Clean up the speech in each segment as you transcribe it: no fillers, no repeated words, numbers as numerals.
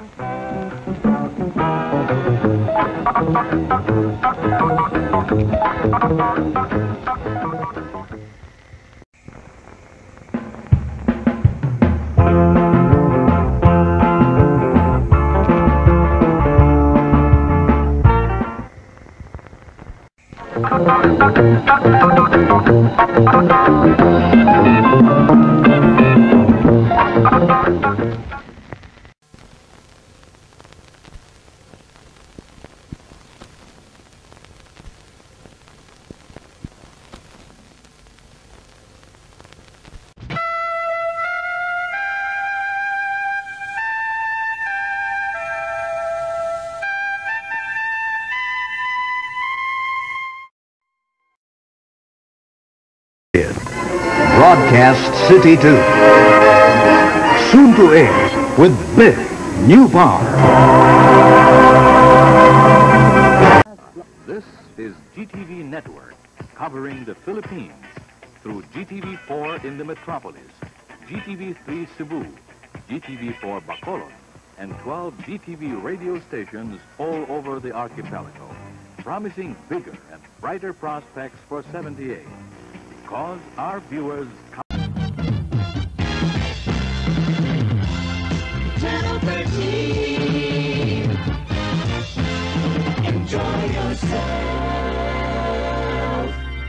Broadcast City 2. Soon to air with big new power. This is GTV Network, covering the Philippines through GTV4 in the metropolis, GTV3 Cebu, GTV4 Bacolod, and 12 GTV radio stations all over the archipelago, promising bigger and brighter prospects for 78. Because our viewers Channel 13. Enjoy yourself.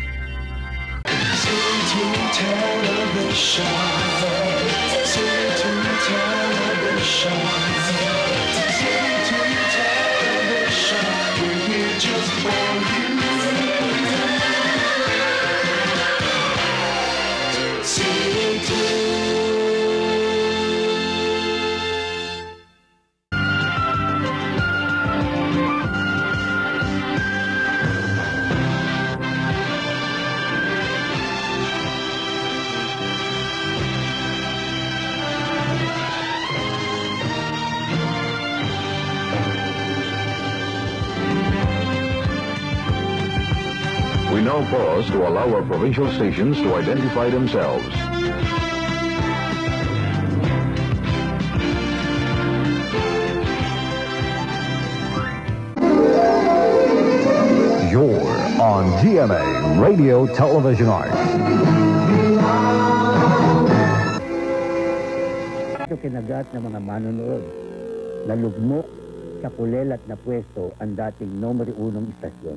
City television. City television. City television. We're here just for you. we now pause to allow our provincial stations to identify themselves. You're on GMA Radio Television Arts. Ito kinagat ng mga manonood. Nalugmok sa kulelat na pwesto ang dating numero 1 istasyon.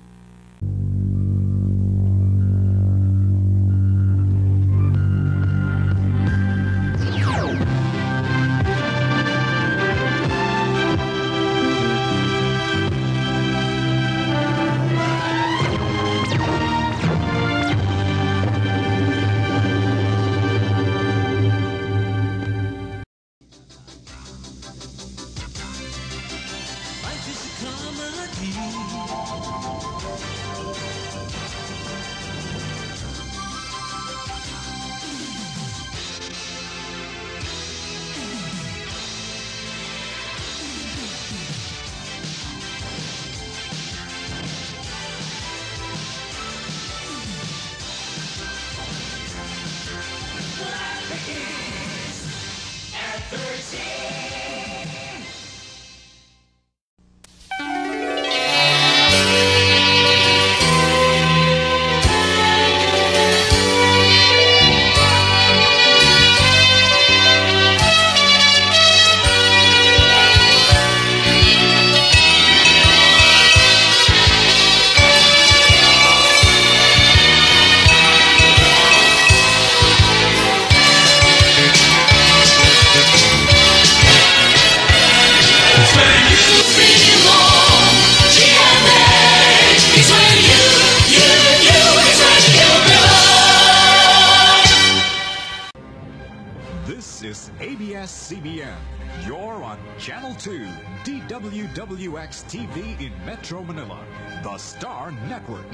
This is ABS-CBN. You're on Channel 2, DWWX-TV in Metro Manila, the Star Network.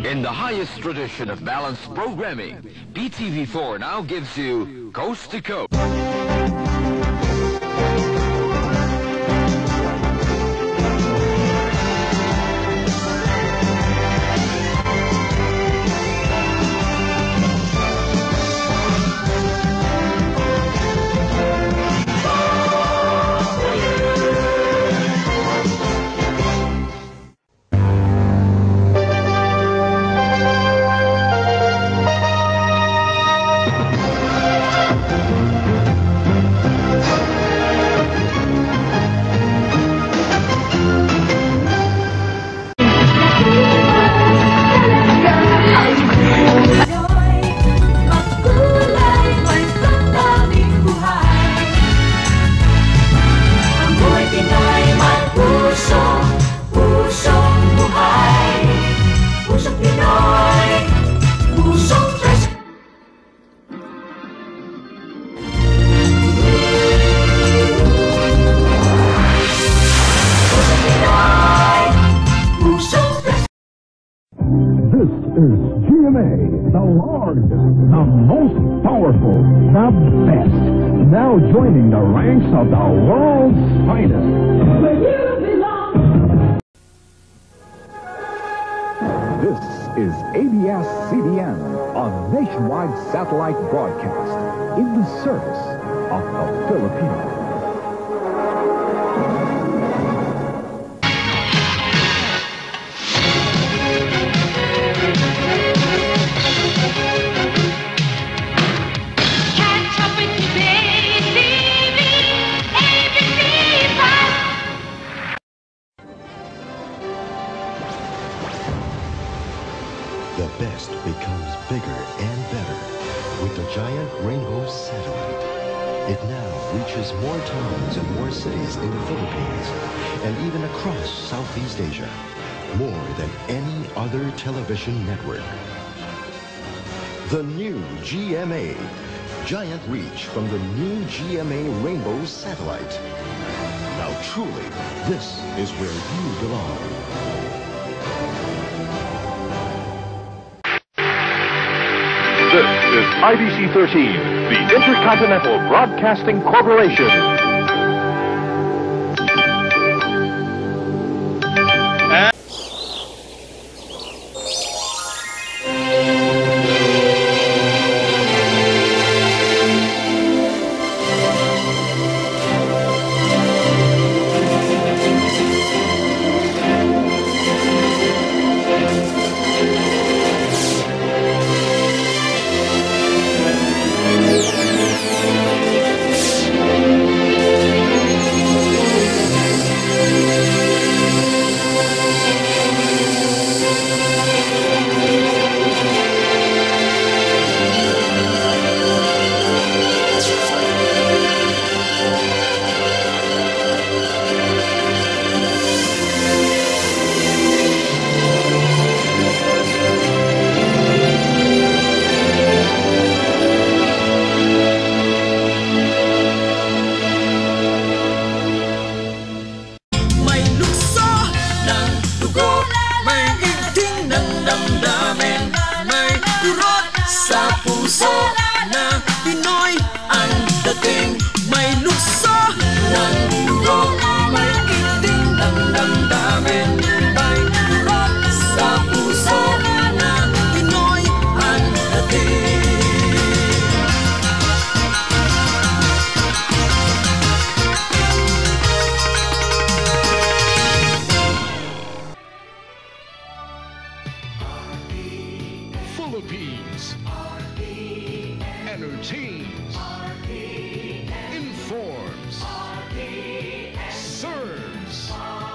In the highest tradition of balanced programming, BTV4 now gives you Coast to Coast. The largest, the most powerful, the best. Now joining the ranks of the world's finest. Where you belong. This is ABS-CBN, a nationwide satellite broadcast in the service of the Philippines. The best becomes bigger and better with the giant rainbow satellite. It now reaches more towns and more cities in the Philippines and even across Southeast Asia, more than any other television network. The new GMA, giant reach from the new GMA rainbow satellite. Now truly, this is where you belong. This is IDC 13, the Intercontinental Broadcasting Corporation. Philippines entertains, informs, serves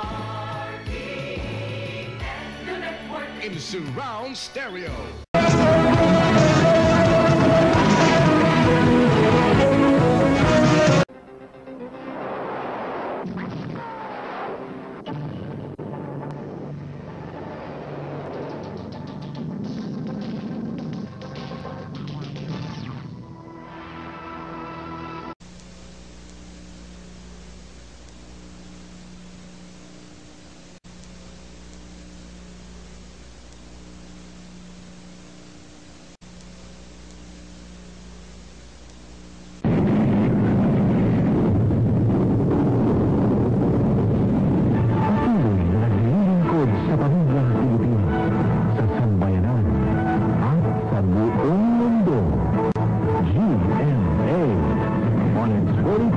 in surround stereo.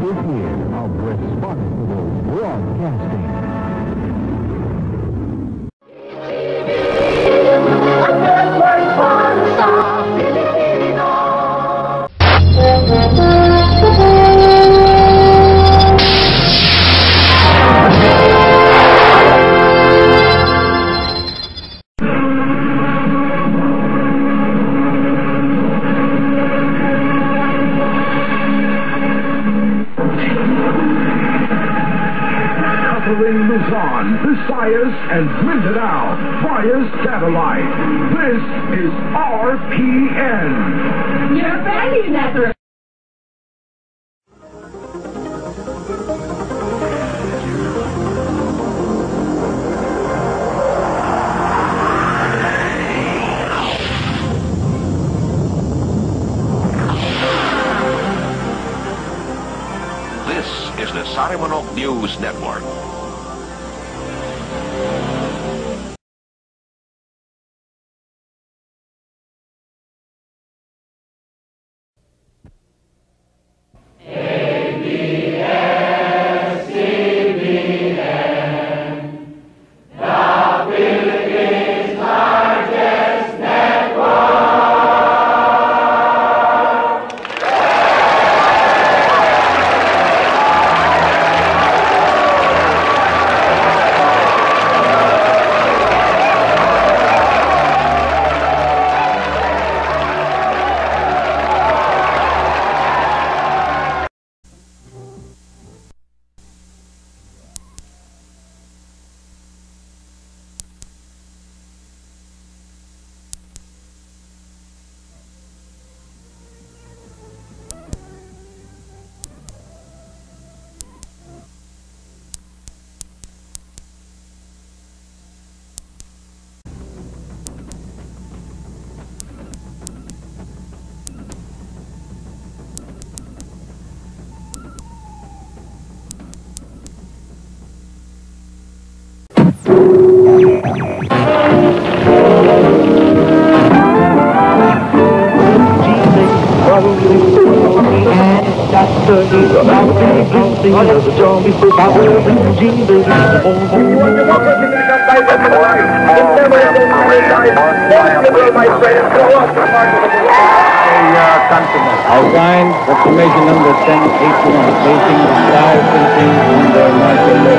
50th year of responsible broadcasting. Luzon, Visayas, and Mindanao via satellite. This is RPN. Your value network. This is the Sarimanok News Network. Outline proclamation number 1081, placing the flag printing under martial law.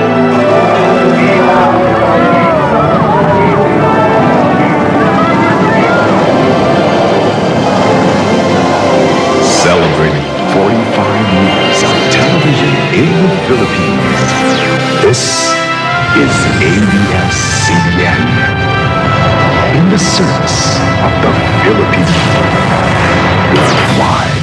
Celebrating 45 years of television in the Philippines. This is ABS-CBN. In the service of the Philippines. Worldwide.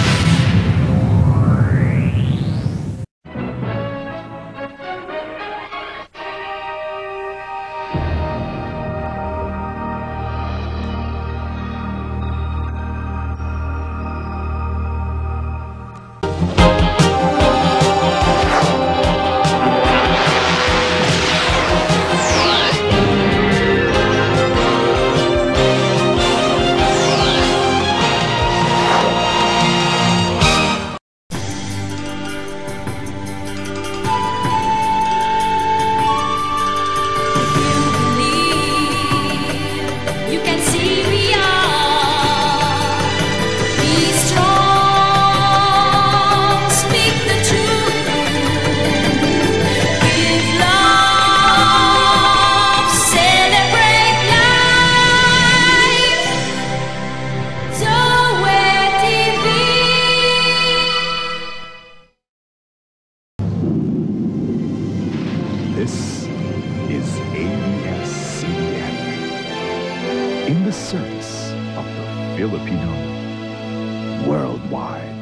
This is ABS-CBN. In the service of the Filipino worldwide.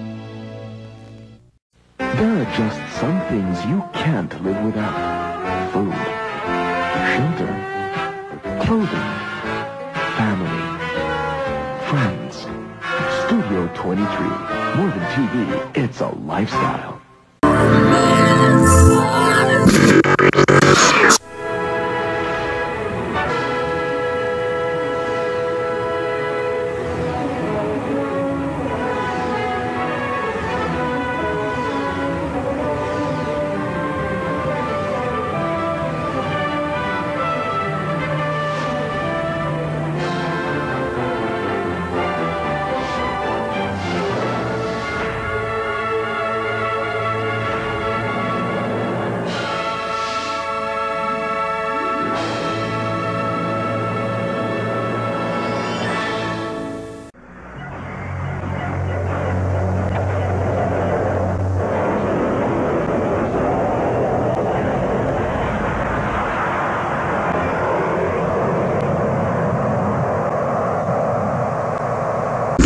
There are just some things you can't live without. Food, shelter, clothing, family, friends. Studio 23. More than TV, it's a lifestyle.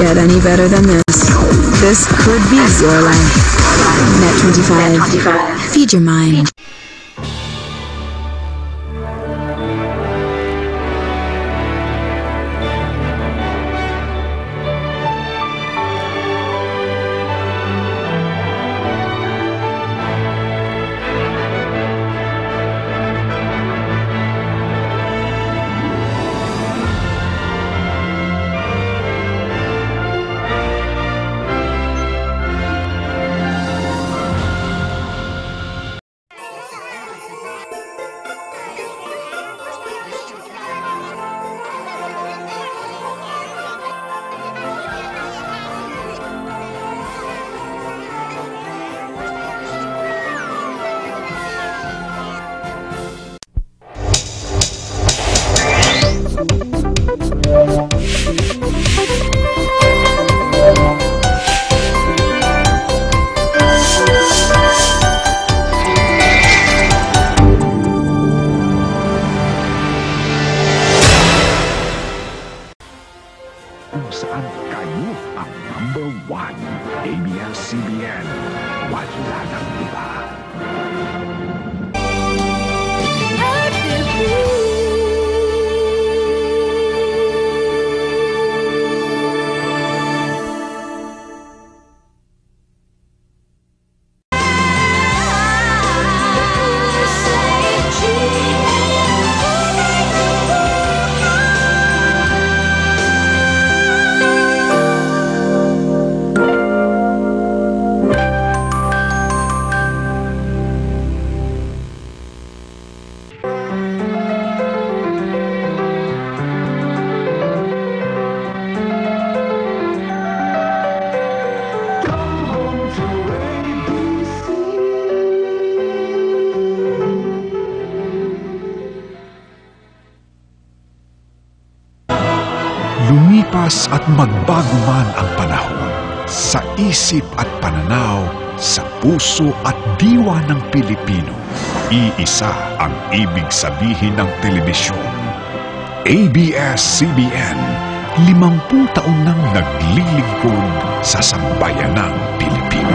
get any better than this. This could be your life. Net 25. Feed your mind. Kung saan kayo ang number 1, ABS-CBN. Wala nang iba. Lumipas at magbago man ang panahon, sa isip at pananaw, sa puso at diwa ng Pilipino, iisa ang ibig sabihin ng telebisyon. ABS-CBN, 50 taon nang naglilingkod sa sambayanang Pilipino.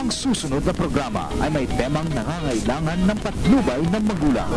Ang susunod na programa ay may temang nangangailangan ng patnubay ng magulang.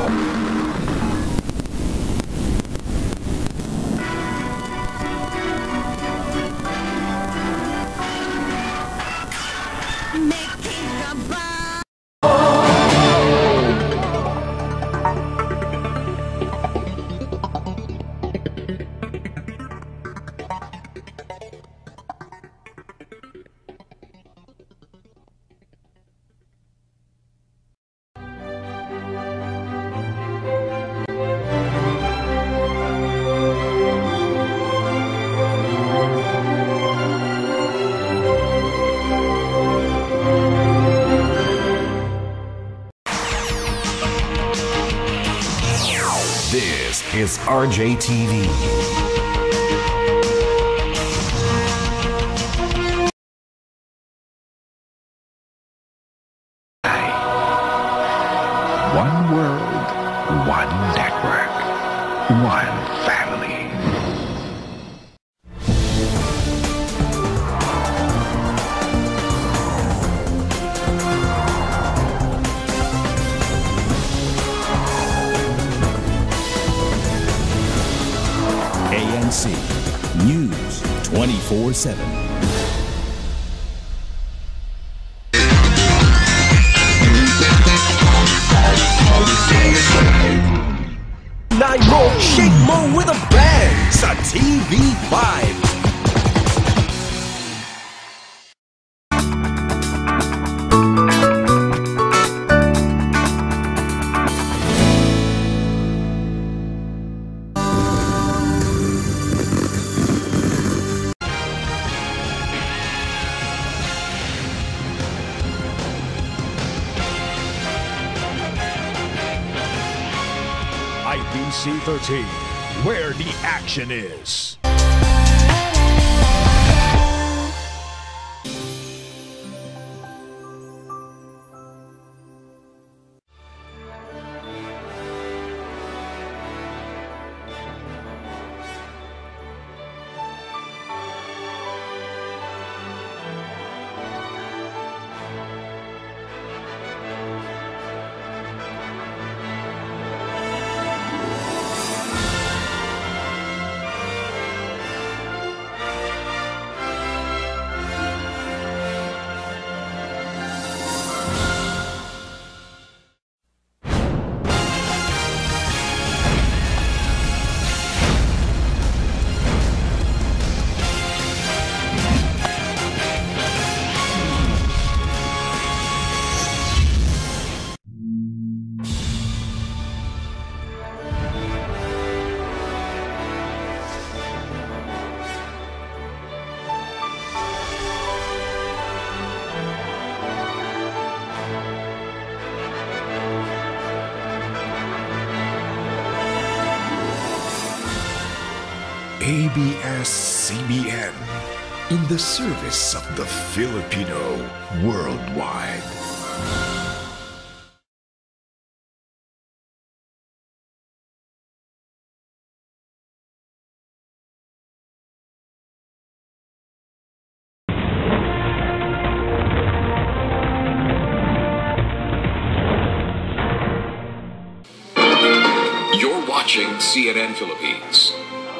This is RJTV. One world, one network, one family. ANC News 24/7. Night mo, shake mo with a bang sa TV5. IDC 13, where the action is. ABS-CBN, in the service of the Filipino worldwide. You're watching CNN Philippines.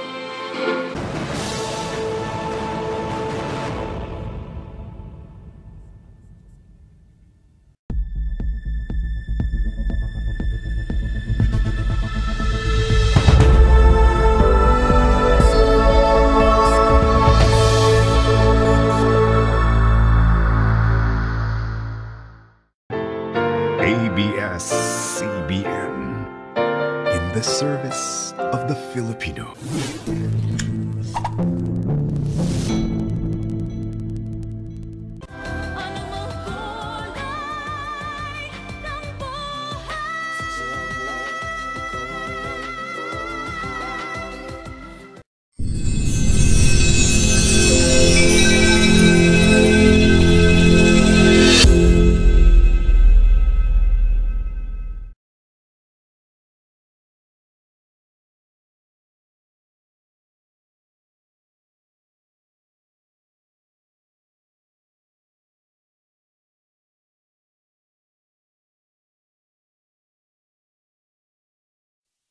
ABS-CBN, in the service of the Filipino.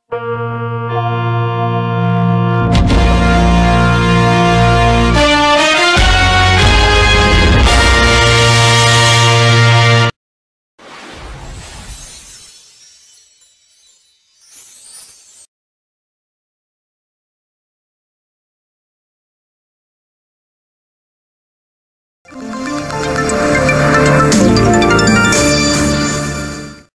Thank you.